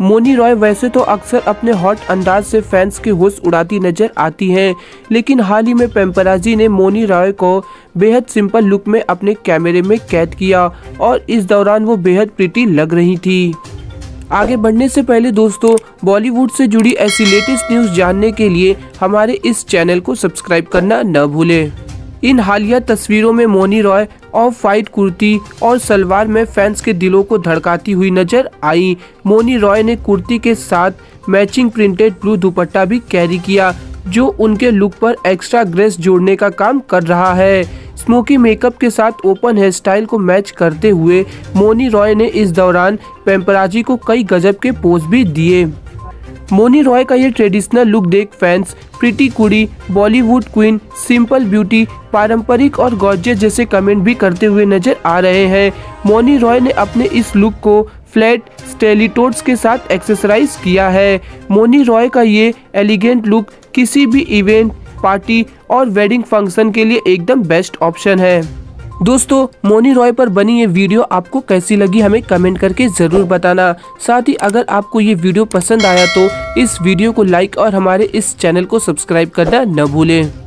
मोनी रॉय वैसे तो अक्सर अपने हॉट अंदाज से फैंस के होश उड़ाती नजर आती हैं, लेकिन हाल ही में पेपराजी ने मोनी रॉय को बेहद सिंपल लुक में अपने कैमरे में कैद किया और इस दौरान वो बेहद प्रिटी लग रही थी। आगे बढ़ने से पहले दोस्तों, बॉलीवुड से जुड़ी ऐसी लेटेस्ट न्यूज़ जानने के लिए हमारे इस चैनल को सब्सक्राइब करना न भूलें। इन हालिया तस्वीरों में मोनी रॉय ऑफ वाइट कुर्ती और सलवार में फैंस के दिलों को धड़काती हुई नजर आई। मोनी रॉय ने कुर्ती के साथ मैचिंग प्रिंटेड ब्लू दुपट्टा भी कैरी किया, जो उनके लुक पर एक्स्ट्रा ग्रेस जोड़ने का काम कर रहा है। स्मोकी मेकअप के साथ ओपन हेयर स्टाइल को मैच करते हुए मोनी रॉय ने इस दौरान पेपराजी को कई गजब के पोज भी दिए। मोनी रॉय का ये ट्रेडिशनल लुक देख फैंस प्रिटी कुड़ी, बॉलीवुड क्वीन, सिंपल ब्यूटी, पारंपरिक और गॉर्जियस जैसे कमेंट भी करते हुए नजर आ रहे हैं। मोनी रॉय ने अपने इस लुक को फ्लैट स्टेलिटोड्स के साथ एक्सेसराइज किया है। मोनी रॉय का ये एलिगेंट लुक किसी भी इवेंट, पार्टी और वेडिंग फंक्शन के लिए एकदम बेस्ट ऑप्शन है। दोस्तों, मोनी रॉय पर बनी ये वीडियो आपको कैसी लगी हमें कमेंट करके ज़रूर बताना। साथ ही अगर आपको ये वीडियो पसंद आया तो इस वीडियो को लाइक और हमारे इस चैनल को सब्सक्राइब करना न भूलें।